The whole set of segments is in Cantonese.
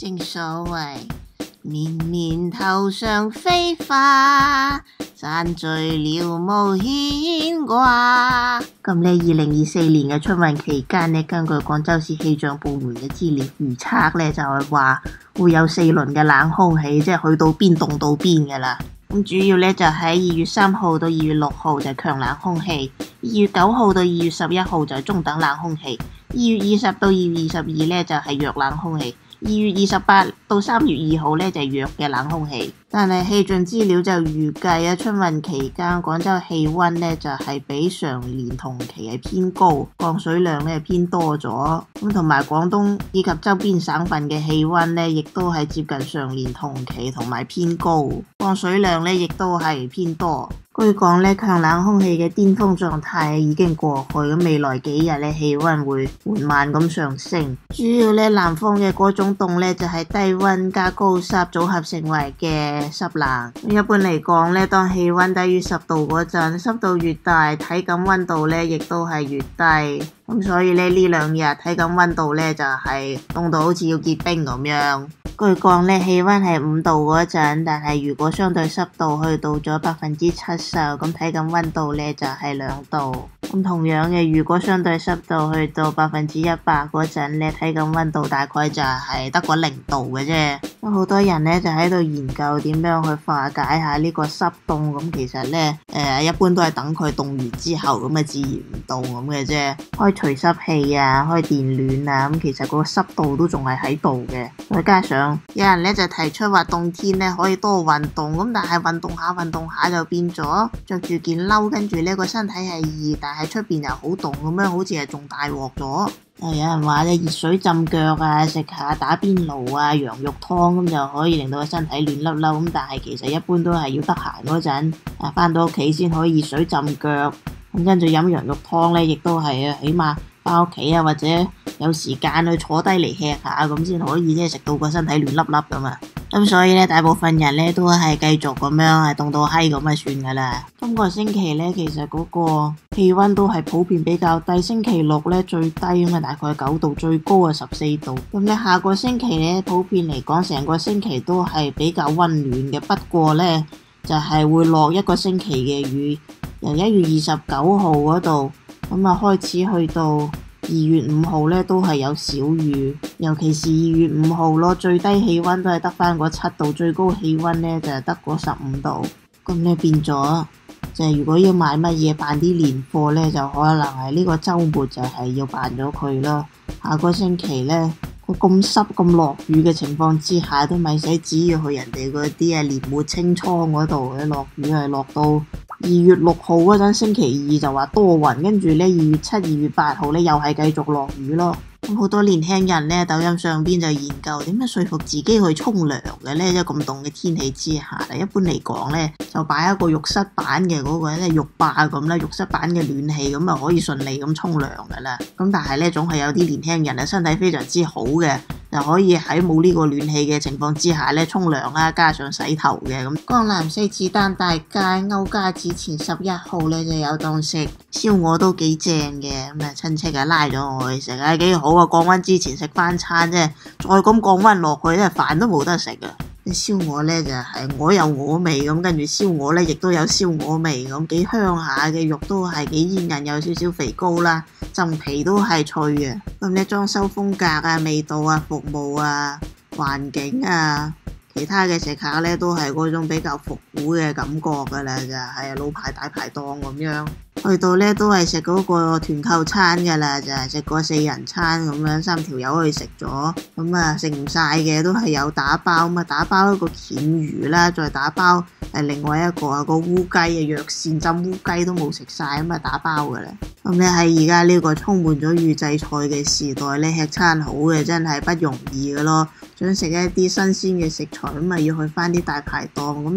正所謂年年頭上飛花，散聚了無牽掛。咁呢2024年嘅春運期間呢，根據廣州市氣象部門嘅資料預測呢，就係話會有4輪嘅冷空氣，即係去到邊凍到邊㗎啦。咁主要呢，就喺2月3號到2月6號就係強冷空氣，2月9號到2月11號就係中等冷空氣，2月20到2月22呢，就係弱冷空氣，2月28到3月2號呢，就係弱嘅冷空氣。但係氣象資料就預計啊，春運期間廣州氣溫呢就係比上年同期係偏高，降水量呢偏多咗。咁同埋廣東以及周邊省份嘅氣溫呢，亦都係接近上年同期同埋偏高，降水量呢亦都係偏多。據講呢，強冷空氣嘅巔峰狀態已經過去，咁未來幾日呢，氣溫會緩慢咁上升。主要呢，南方嘅嗰種凍呢，就係低溫加高濕組合成為嘅濕冷。一般嚟講呢，當氣溫低於10度嗰陣，濕度越大，體感溫度呢亦都係越低。咁所以呢2日體感溫度呢，就係凍到好似要結冰咁樣。據講呢，氣溫係5度嗰陣，但係如果相對濕度去到咗70%，咁體感溫度呢就係2度。咁同樣嘅，如果相對濕度去到100%嗰陣呢，體感溫度大概就係得個0度嘅啫。咁好多人呢就喺度研究點樣去化解下呢個濕凍。咁其實呢，一般都係等佢凍完之後咁啊自然唔凍咁嘅啫。開除濕器啊，開電暖啊，咁其實個濕度都仲係喺度嘅。再加上有人呢就提出話冬天呢可以多運動，咁但係運動下就變咗着住件褸，跟住呢個身體係熱，但係出邊又好凍咁樣，好似係仲大鑊咗。有人話咧熱水浸腳啊，食下打邊爐啊，羊肉湯咁就可以令到個身體暖粒粒。咁但係其實一般都係要得閒嗰陣返到屋企先可以熱水浸腳。咁跟住飲羊肉湯呢，亦都係起碼返屋企啊，或者有時間去坐低嚟吃下咁先可以食到個身體暖粒粒咁啊。咁所以呢，大部分人呢都係繼續咁樣係凍到閪咁啊算噶啦。今個星期呢，其實嗰個氣溫都係普遍比較低。星期六呢最低咁啊，大概9度，最高啊14度。咁呢下個星期呢，普遍嚟講成個星期都係比較溫暖嘅。不過呢，就係會落1個星期嘅雨，由1月29號嗰度咁啊開始去到2月5號呢都係有小雨，尤其是2月5號咯，最低氣溫都係得返個7度，最高氣溫呢就係得個15度。咁呢變咗就係如果要買乜嘢辦啲年貨呢，就可能係呢個週末就係要辦咗佢咯。下個星期呢，咁濕咁落雨嘅情況之下，都咪使指要去人哋嗰啲年末清倉嗰度嘅落雨，係落到2月6號嗰陣星期2就話多雲，跟住呢2月7、2月8號呢又係繼續落雨咯。咁好多年輕人呢，抖音上邊就研究點樣說服自己去沖涼嘅呢？即係咁凍嘅天氣之下，一般嚟講呢，就擺一個浴室版嘅嗰個浴霸咁啦，浴室版嘅暖氣咁啊可以順利咁沖涼噶啦。咁但係呢，總係有啲年輕人啊身體非常之好嘅，就可以喺冇呢個暖氣嘅情況之下呢沖涼啦，加上洗頭嘅。咁江南西子丹大街歐家子前11號呢，就有檔食燒鵝都幾正嘅，咁啊親戚啊拉咗我去食啊，幾好啊！降溫之前食翻餐啫，再咁降溫落去咧，飯都冇得食啊！燒鵝呢就係鵝有鵝味咁，跟住燒鵝呢亦都有燒鵝味咁，幾香下嘅，肉都係幾煙韌，有少少肥膏啦，浸皮都係脆嘅。咁呢裝修風格啊、味道啊、服務啊、環境啊，其他嘅食客呢都係嗰種比較復古嘅感覺噶啦，就係老牌大排檔咁樣。去到呢都係食嗰個團購餐噶啦，就係食個4人餐咁樣，3條友去食咗，咁啊食唔晒嘅都係有打包，咁啊打包一個鰭魚啦，再打包另外一個個烏雞啊，藥膳浸烏雞都冇食晒，咁啊打包噶啦。咁你喺而家呢個充滿咗預製菜嘅時代呢，吃餐好嘅真係不容易噶咯。想食一啲新鮮嘅食材咁啊要去翻啲大排檔咁。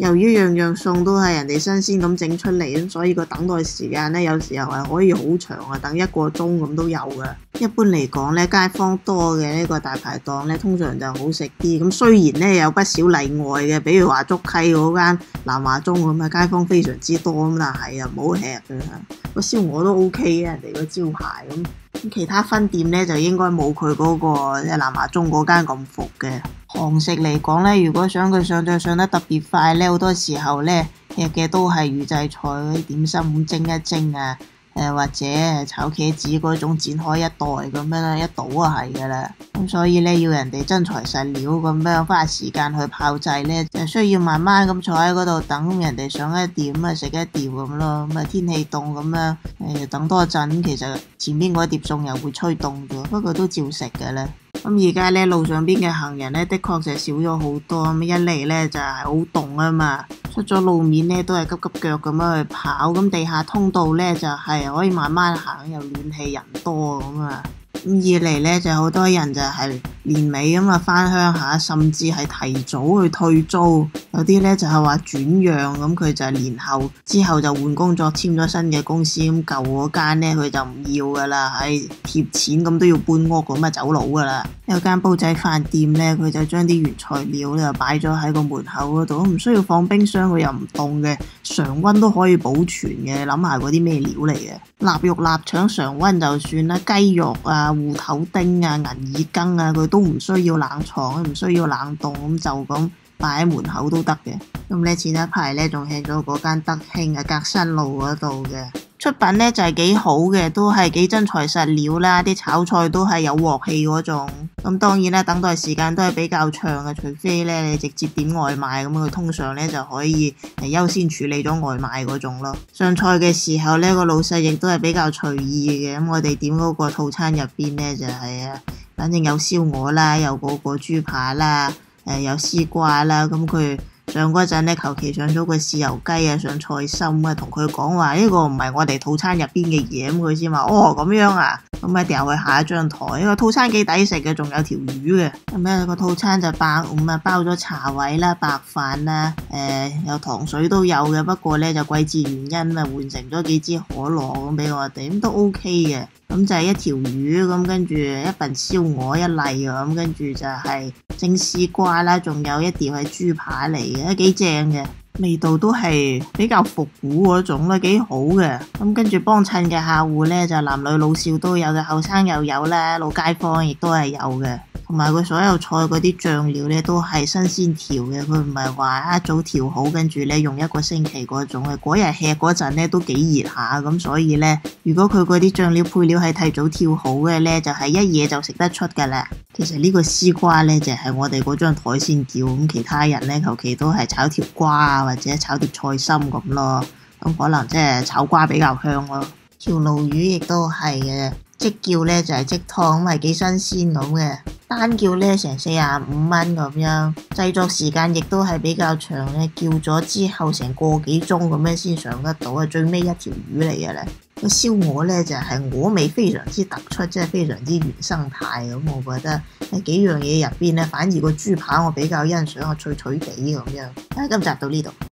由於樣樣餸都係人哋新鮮咁整出嚟，咁所以個等待時間呢，有時候係可以好長啊，等1個鐘咁都有㗎。一般嚟講呢，街坊多嘅呢個大排檔呢，通常就好食啲。咁雖然呢有不少例外嘅，比如話竹溪嗰間南華中咁啊，街坊非常之多咁，但係又唔好吃嘅。個燒鵝都 OK 嘅，人哋個招牌咁。其他分店呢，就應該冇佢嗰個即係南華中嗰間咁服嘅。韓食嚟講呢，如果想佢上醬上得特別快呢，好多時候呢，食嘅都係預製菜嗰啲點心咁蒸一蒸啊，或者炒茄子嗰種剪開一袋咁樣啦，一倒就係㗎啦。咁所以呢，要人哋真材實料咁樣花時間去炮製呢，就需要慢慢咁坐喺嗰度等人哋上一碟咁啊食一碟咁咯。咁啊天氣凍咁樣，等多陣，其實前面嗰碟餸又會吹凍咗，不過都照食㗎啦。咁而家呢，路上邊嘅行人呢，的確就少咗好多。咁一嚟呢，就係好凍啊嘛，出咗路面呢，都係急急腳咁樣去跑。咁地下通道呢，就係可以慢慢行，又暖氣人多咁啊。咁二嚟呢，就好多人就係年尾咁啊返鄉下，甚至係提早去退租。有啲呢，就係話轉讓，咁佢就年後之後就換工作，簽咗新嘅公司，咁舊嗰間呢，佢就唔要噶啦，係貼錢咁都要搬屋咁啊走佬噶啦。有間煲仔飯店呢，佢就將啲原材料就擺咗喺個門口嗰度，唔需要放冰箱，佢又唔凍嘅，常溫都可以保存嘅。諗下嗰啲咩料嚟嘅？臘肉、臘腸常溫就算啦，雞肉啊、芋頭丁啊、銀耳羹啊，佢都唔需要冷藏，唔需要冷凍，咁就咁擺喺門口都得嘅。咁呢前一排呢，仲去咗嗰間德興啊，革新路嗰度嘅。出品呢就係幾好嘅，都係幾真材實料啦，啲炒菜都係有鑊氣嗰種。咁當然啦，等待時間都係比較長嘅，除非呢你直接點外賣，咁佢通常呢就可以優先處理咗外賣嗰種咯。上菜嘅時候呢，個老細亦都係比較隨意嘅。咁我哋點嗰個套餐入邊呢，就係反正有燒鵝啦，有嗰個豬扒啦，有絲瓜啦，咁佢上嗰陣呢，求其上咗個豉油雞啊，上菜心啊，同佢講話呢個唔係我哋套餐入邊嘅嘢，咁佢先話哦咁樣啊，咁啊掉去下一張台。呢個套餐幾抵食嘅，仲有條魚嘅。咁咧個套餐就150啊，包咗茶位啦、白飯啦，有糖水都有嘅。不過呢，就季節原因啊，換成咗幾支可樂咁俾我哋，咁都 OK 嘅。咁就係一條魚，咁跟住一份燒鵝一例咁，跟住就係蒸絲瓜啦，仲有一碟係豬扒嚟嘅，都幾正嘅，味道都係比較復古嗰種啦，幾好嘅。咁跟住幫襯嘅客戶呢，就男女老少都有嘅，後生又有啦，老街坊亦都係有嘅。同埋佢所有菜嗰啲醬料呢，都係新鮮調嘅，佢唔係話一早調好跟住呢用1個星期嗰種嘅。嗰日吃嗰陣呢都幾熱下，咁所以呢，如果佢嗰啲醬料配料係提早調好嘅呢，就係一嘢就食得出噶啦。其實呢個絲瓜呢，就係我哋嗰張台先叫，咁其他人呢，求其都係炒條瓜啊，或者炒碟菜心咁咯。咁可能即係炒瓜比較香咯。條鱸魚亦都係嘅，即叫呢就係即湯，咁係幾新鮮咁嘅。單叫呢成45蚊咁樣，製作時間亦都係比較長嘅，叫咗之後成個幾鐘咁樣先上得到啊！最尾一條魚嚟嘅咧，個燒鵝呢就係鵝味非常之突出，即係非常之原生態咁。我覺得喺幾樣嘢入邊呢，反而個豬扒我比較欣賞，我脆脆地咁樣。今集到呢度。